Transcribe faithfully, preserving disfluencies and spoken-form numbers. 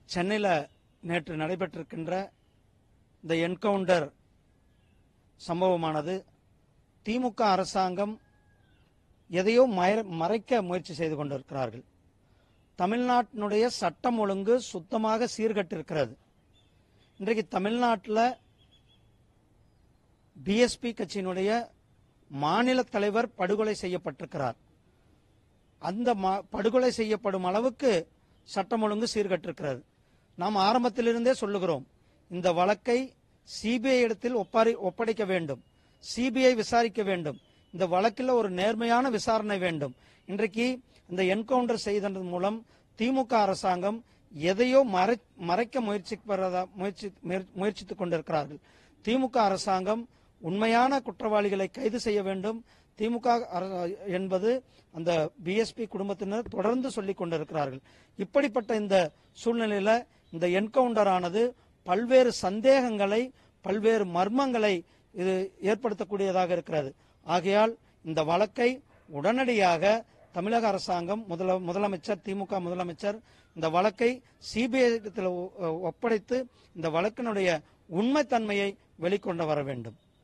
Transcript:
சென்னையில் நேற்று நடைபெற்றிருக்கின்ற இந்த என்கவுண்டர் சம்பவமானது திமுக அரசாங்கம் எதையோ மறைக்க முயற்சி செய்து கொண்டிருக்கிறார்கள். தமிழ்நாட்டினுடைய சட்டம் ஒழுங்கு சுத்தமாக சீர்கட்டிருக்கிறது. இன்றைக்கு தமிழ்நாட்டில் பிஎஸ்பி கட்சியினுடைய மாநில தலைவர் படுகொலை செய்யப்பட்டிருக்கிறார். அந்த படுகொலை செய்யப்படும் அளவுக்கு சட்டம் ஒழுங்கு சீர்கட்டிருக்கிறது. நாம் ஆரம்பத்திலிருந்தே சொல்லுகிறோம், இந்த வழக்கை சிபிஐ இடத்தில் ஒப்பாரி ஒப்படைக்க வேண்டும், சிபிஐ விசாரிக்க வேண்டும், இந்த வழக்கில் ஒரு நேர்மையான விசாரணை வேண்டும். இன்றைக்கு இந்த என்கவுண்டர் செய்ததன் மூலம் திமுக அரசாங்கம் எதையோ மறை மறைக்க முயற்சி முயற்சி முயற்சித்துக் கொண்டிருக்கிறார்கள். திமுக அரசாங்கம் உண்மையான குற்றவாளிகளை கைது செய்ய வேண்டும். திமுக என்பது அந்த பிஎஸ்பி குடும்பத்தினர் தொடர்ந்து சொல்லிக் கொண்டிருக்கிறார்கள். இப்படிப்பட்ட இந்த சூழ்நிலையில இந்த என்கவுண்டர் ஆனது பல்வேறு சந்தேகங்களை, பல்வேறு மர்மங்களை இது ஏற்படுத்தக்கூடியதாக இருக்கிறது. ஆகையால் இந்த வழக்கை உடனடியாக தமிழக அரசாங்கம், முதல முதலமைச்சர் திமுக முதலமைச்சர் இந்த வழக்கை சிபிஐ ஒப்படைத்து இந்த வழக்கினுடைய உண்மைத்தன்மையை வெளிக்கொண்டு வர வேண்டும்.